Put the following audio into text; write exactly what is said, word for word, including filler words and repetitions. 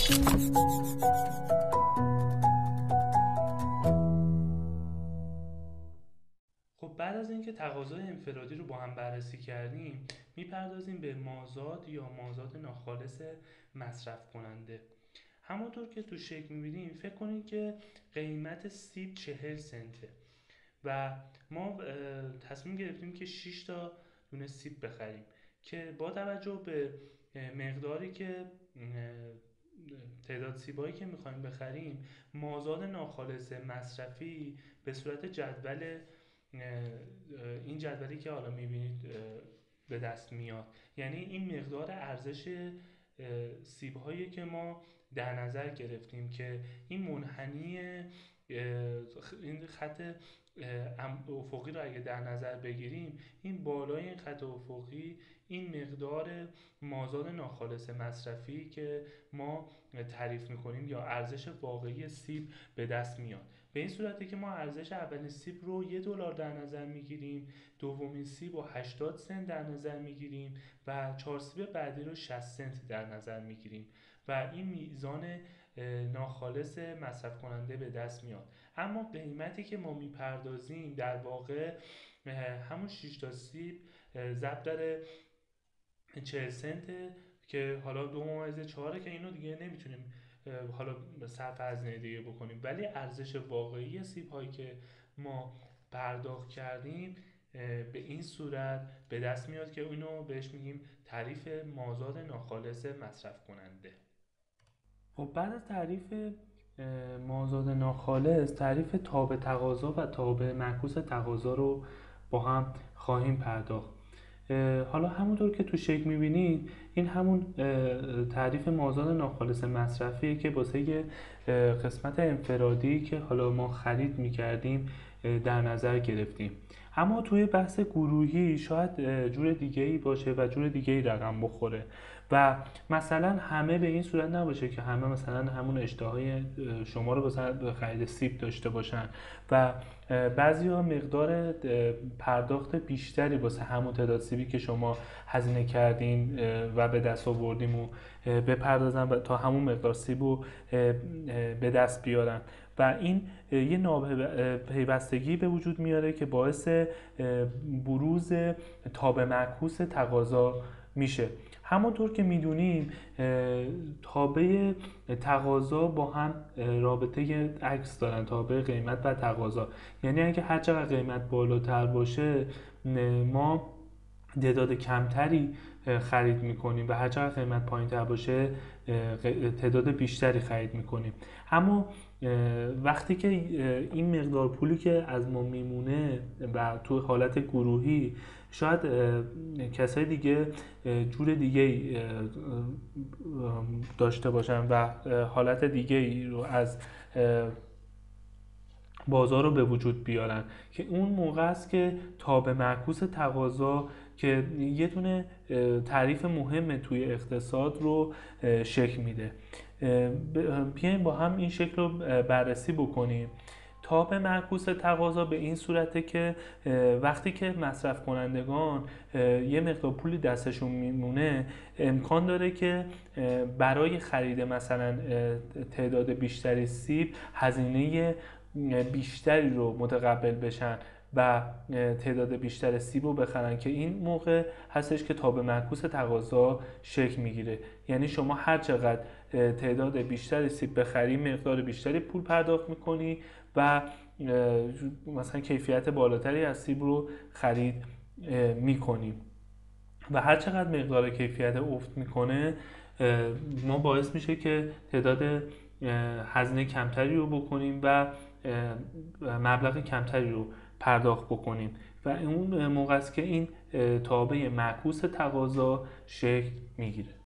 خب بعد از اینکه تقاضای انفرادی رو با هم بررسی کردیم، میپردازیم به مازاد یا مازاد ناخالص مصرف کننده. همونطور که تو شکل میبینیم، فکر کنید که قیمت سیب چهل سنته و ما تصمیم گرفتیم که شش تا دونه سیب بخریم که با توجه به مقداری که تعداد سیبایی که میخوایم بخریم، مازاد ناخالص مصرفی به صورت جدول، این جدولی که حالا میبینید به دست میاد. یعنی این مقدار ارزش سیب هایی که ما در نظر گرفتیم که این منحنی این خط افقی رو اگه در نظر بگیریم، این بالای این خط افقی این مقدار مازاد ناخالص مصرفی که ما تعریف میکنیم یا ارزش واقعی سیب به دست میاد. به این صورتی که ما ارزش اولین سیب رو یک دلار در نظر میگیریم، دومین سیب رو هشتاد سنت در نظر میگیریم و چهار سیب بعدی رو شصت سنت در نظر میگیریم و این میزان ناخالص مصرف کننده به دست میاد. اما قیمتی که ما میپردازیم در واقع همون شش تا سیب ضرب در چهل سنت که حالا دو ممیز چهاره که اینو دیگه نمیتونیم حالا صرف هزینه دیگه بکنیم، ولی ارزش واقعی سیب هایی که ما پرداخت کردیم به این صورت به دست میاد که اینو بهش میگیم تعریف مازاد ناخالص مصرف کننده. خب بعد از تعریف مازاد ناخالص، تعریف تابع تقاضا و تابع معکوس تقاضا رو با هم خواهیم پرداخت. حالا همونطور که تو شکل میبینید، این همون تعریف مازاد ناخالص مصرفیه که واسه قسمت انفرادی که حالا ما خرید میکردیم در نظر گرفتیم. اما توی بحث گروهی شاید جور دیگه‌ای باشه و جور دیگه‌ای رقم بخوره و مثلا همه به این صورت نباشه که همه مثلا همون اشتهای شما رو مثلا خرید سیب داشته باشن و بعضی‌ها مقدار پرداخت بیشتری واسه همون تعداد سیبی که شما هزینه کردین و به دست آوردیم و بپردازن تا همون مقدار سیب رو به دست بیارن و این یه ناپیوستگی به وجود میاره که باعث بروز تابع معکوس تقاضا میشه. همونطور که میدونیم تابع تقاضا با هم رابطه عکس دارن، تابع قیمت و تقاضا. یعنی اگه هر چقدر قیمت بالاتر باشه ما تعداد کمتری خرید میکنیم و هر چقدر قیمت پایین تر باشه تعداد بیشتری خرید میکنیم. اما وقتی که این مقدار پولی که از ما میمونه و تو حالت گروهی شاید کسای دیگه جور دیگه داشته باشن و حالت دیگه رو از بازار رو به وجود بیارن که اون موقع است که تابع معکوس تقاضا که یه دونه تعریف مهمه توی اقتصاد رو شکل میده. بیایم با هم این شکل رو بررسی بکنیم. تابع معکوس تقاضا به این صورته که وقتی که مصرف کنندگان یه مقدار پولی دستشون میمونه، امکان داره که برای خرید مثلا تعداد بیشتری سیب هزینه بیشتری رو متقبل بشن و تعداد بیشتر سیب رو بخرن که این موقع هستش که تابع معکوس تقاضا شکل میگیره. یعنی شما هر چقدر تعداد بیشتری سیب بخری مقدار بیشتری پول پرداخت میکنی و مثلا کیفیت بالاتری از سیب رو خرید میکنی و هر چقدر مقدار کیفیت افت میکنه ما باعث میشه که تعداد هزینه کمتری رو بکنیم و مبلغ کمتری رو پرداخت بکنیم و اون موقع است که این تابع معکوس تقاضا شکل میگیره.